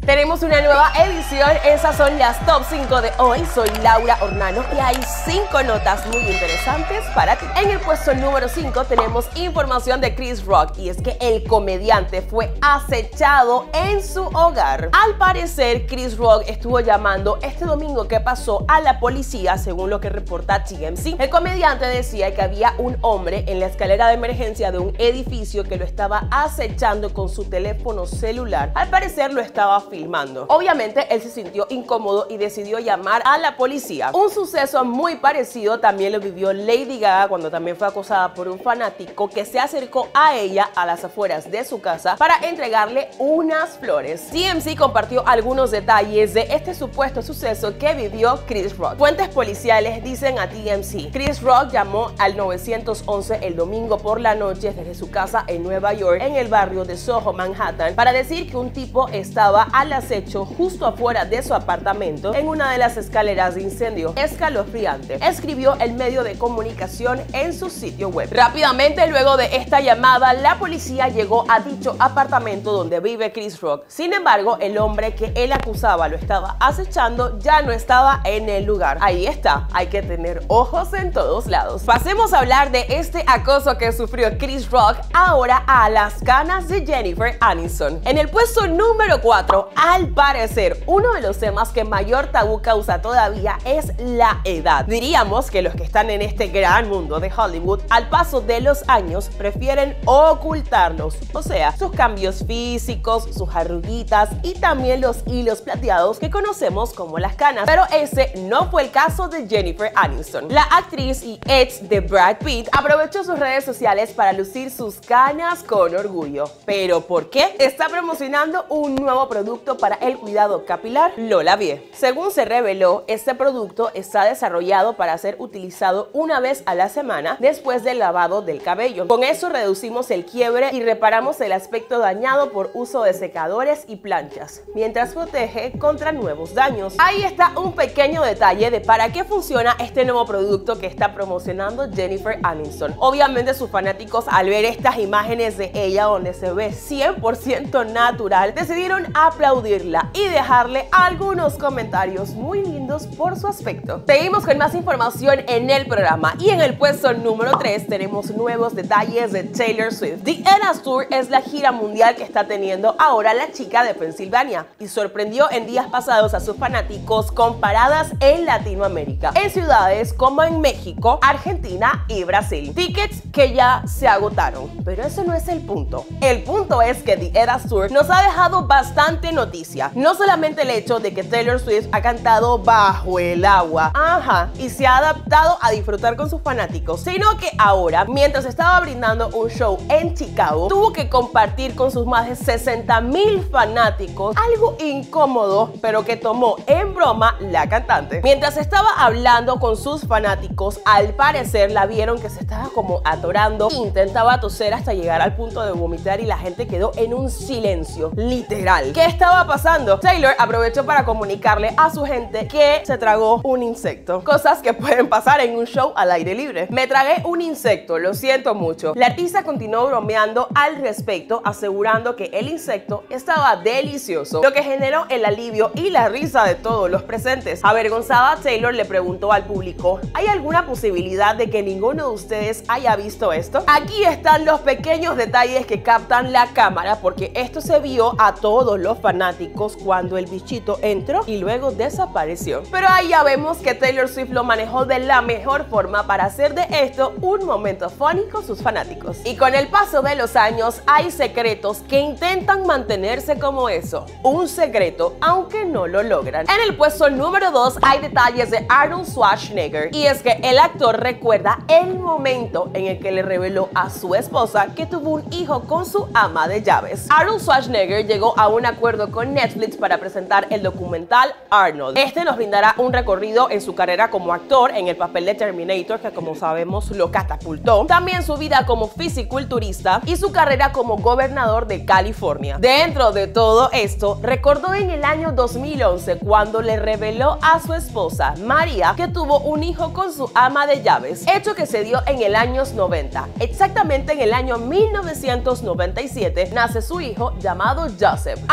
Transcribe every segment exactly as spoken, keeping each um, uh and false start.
Tenemos una nueva edición, esas son las top cinco de hoy. Soy Laura Hornano y hay cinco notas muy interesantes para ti. En el puesto número cinco tenemos información de Chris Rock y es que el comediante fue acechado en su hogar. Al parecer, Chris Rock estuvo llamando este domingo que pasó a la policía, según lo que reporta T M Z. El comediante decía que había un hombre en la escalera de emergencia de un edificio que lo estaba acechando con su teléfono celular. Al parecer lo estaba filmando. Obviamente él se sintió incómodo y decidió llamar a la policía. Un suceso muy parecido también lo vivió Lady Gaga cuando también fue acosada por un fanático que se acercó a ella a las afueras de su casa para entregarle unas flores. T M Z compartió algunos detalles de este supuesto suceso que vivió Chris Rock. Fuentes policiales dicen a T M Z: Chris Rock llamó al nueve once el domingo por la noche desde su casa en Nueva York, en el barrio de Soho, Manhattan, para decir que un tipo estaba al acecho justo afuera de su apartamento en una de las escaleras de incendio. Escalofriante, escribió el medio de comunicación en su sitio web. Rápidamente, luego de esta llamada, la policía llegó a dicho apartamento donde vive Chris Rock. Sin embargo, el hombre que él acusaba lo estaba acechando ya no estaba en el lugar. Ahí está, hay que tener ojos en todos lados. Pasemos a hablar de este acoso que sufrió Chris Rock ahora a las canas de Jennifer Aniston. En el puesto número cuatro, al parecer, uno de los temas que mayor tabú causa todavía es la edad. Diríamos que los que están en este gran mundo de Hollywood, al paso de los años, prefieren ocultarlos, o sea, sus cambios físicos, sus arruguitas y también los hilos plateados que conocemos como las canas. Pero ese no fue el caso de Jennifer Aniston. La actriz y ex de Brad Pitt aprovechó sus redes sociales para lucir sus canas con orgullo. ¿Pero por qué? Está promocionando un nuevo producto para el cuidado capilar, LolaVie. Según se reveló, este producto está desarrollado para ser utilizado una vez a la semana después del lavado del cabello. Con eso reducimos el quiebre y reparamos el aspecto dañado por uso de secadores y planchas, mientras protege contra nuevos daños. Ahí está un pequeño detalle de para qué funciona este nuevo producto que está promocionando Jennifer Aniston. Obviamente sus fanáticos, al ver estas imágenes de ella donde se ve cien por ciento natural, decidieron aplaudirla y dejarle algunos comentarios muy lindos por su aspecto. Seguimos con más información en el programa y en el puesto número tres tenemos nuevos detalles de Taylor Swift. The Eras Tour es la gira mundial que está teniendo ahora la chica de Pensilvania y sorprendió en días pasados a sus fanáticos con paradas en Latinoamérica, en ciudades como en México, Argentina y Brasil. Tickets que ya se agotaron, pero eso no es el punto. El punto es que The Eras Tour nos ha dejado bastante noticia. No solamente el hecho de que Taylor Swift ha cantado bajo el agua, ajá, y se ha adaptado a disfrutar con sus fanáticos, sino que ahora, mientras estaba brindando un show en Chicago, tuvo que compartir con sus más de sesenta mil fanáticos algo incómodo, pero que tomó en broma la cantante. Mientras estaba hablando con sus fanáticos, al parecer la vieron que se estaba como atorando, intentaba toser hasta llegar al punto de vomitar y la gente quedó en un silencio literal. ¿Qué estaba pasando? Taylor aprovechó para comunicarle a su gente que se tragó un insecto. Cosas que pueden pasar en un show al aire libre. Me tragué un insecto, lo siento mucho. La artista continuó bromeando al respecto, asegurando que el insecto estaba delicioso, lo que generó el alivio y la risa de todos los presentes. Avergonzada, Taylor le preguntó al público: ¿hay alguna posibilidad de que ninguno de ustedes haya visto esto? Aquí están los pequeños detalles que captan la cámara, porque esto se vio a todos los fanáticos cuando el bichito entró y luego desapareció. Pero ahí ya vemos que Taylor Swift lo manejó de la mejor forma para hacer de esto un momento funny con sus fanáticos. Y con el paso de los años hay secretos que intentan mantenerse como eso, un secreto, aunque no lo logran. En el puesto número dos hay detalles de Arnold Schwarzenegger, y es que el actor recuerda el momento en el que le reveló a su esposa que tuvo un hijo con su ama de llaves. Arnold Schwarzenegger llegó a un acuerdo con Netflix para presentar el documental Arnold. Este nos brindará un recorrido en su carrera como actor en el papel de Terminator, que como sabemos lo catapultó, también su vida como fisiculturista y su carrera como gobernador de California. Dentro de todo esto, recordó en el año dos mil once cuando le reveló a su esposa María que tuvo un hijo con su ama de llaves, hecho que se dio en el año noventa. Exactamente en el año mil novecientos noventa y siete nace su hijo llamado Joseph. Ahora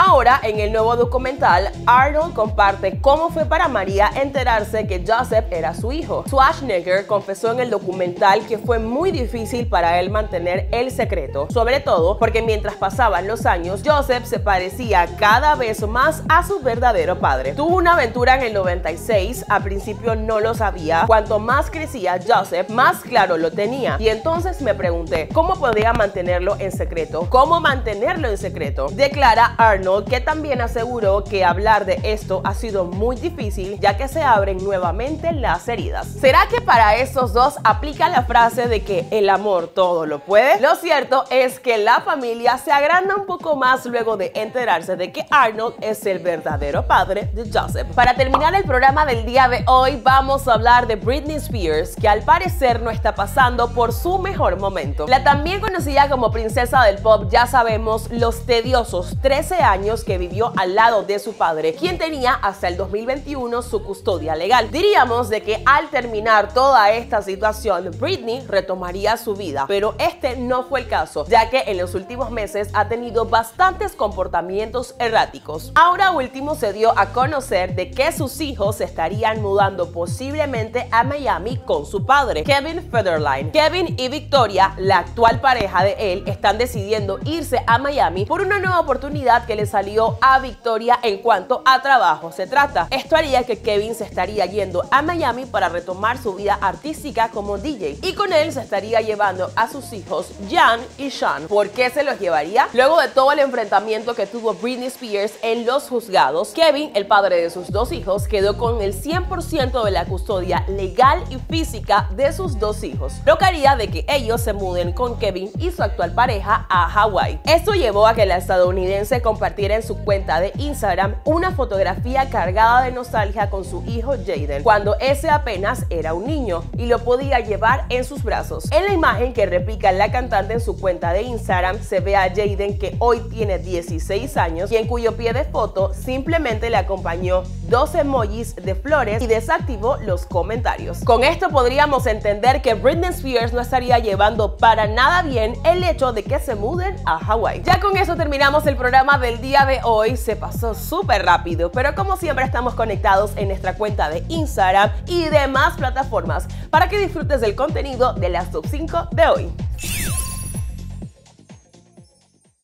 en el nuevo documental, Arnold comparte cómo fue para María enterarse que Joseph era su hijo. Schwarzenegger confesó en el documental que fue muy difícil para él mantener el secreto, sobre todo porque mientras pasaban los años, Joseph se parecía cada vez más a su verdadero padre. Tuvo una aventura en el noventa y seis, al principio no lo sabía. Cuanto más crecía Joseph, más claro lo tenía. Y entonces me pregunté, ¿cómo podía mantenerlo en secreto? ¿Cómo mantenerlo en secreto? Declara Arnold, que también aseguró que hablar de esto ha sido muy difícil, ya que se abren nuevamente las heridas. ¿Será que para esos dos aplica la frase de que el amor todo lo puede? Lo cierto es que la familia se agranda un poco más luego de enterarse de que Arnold es el verdadero padre de Joseph. Para terminar el programa del día de hoy, vamos a hablar de Britney Spears, que al parecer no está pasando por su mejor momento. La también conocida como princesa del pop, ya sabemos los tediosos trece años que vivió al lado de su padre, quien tenía hasta el dos mil veintiuno su custodia legal. Diríamos de que al terminar toda esta situación, Britney retomaría su vida, pero este no fue el caso, ya que en los últimos meses ha tenido bastantes comportamientos erráticos. Ahora último se dio a conocer de que sus hijos se estarían mudando posiblemente a Miami con su padre, Kevin Federline. Kevin y Victoria, la actual pareja de él, están decidiendo irse a Miami por una nueva oportunidad que le salió a Victoria en cuanto a trabajo se trata. Esto haría que Kevin se estaría yendo a Miami para retomar su vida artística como D J, y con él se estaría llevando a sus hijos Jan y Sean. ¿Por qué se los llevaría? Luego de todo el enfrentamiento que tuvo Britney Spears en los juzgados, Kevin, el padre de sus dos hijos, quedó con el cien por ciento de la custodia legal y física de sus dos hijos, lo que haría de que ellos se muden con Kevin y su actual pareja a Hawái. Esto llevó a que la estadounidense compartiera en su cuenta de Instagram una fotografía cargada de nostalgia con su hijo Jaden, cuando ese apenas era un niño y lo podía llevar en sus brazos. En la imagen que replica la cantante en su cuenta de Instagram, se ve a Jaden, que hoy tiene dieciséis años, y en cuyo pie de foto simplemente le acompañó dos emojis de flores y desactivó los comentarios. Con esto podríamos entender que Britney Spears no estaría llevando para nada bien el hecho de que se muden a Hawái. Ya con eso terminamos el programa del día de hoy. Se pasó súper rápido, pero como siempre estamos conectados en nuestra cuenta de Instagram y demás plataformas para que disfrutes del contenido de las top cinco de hoy.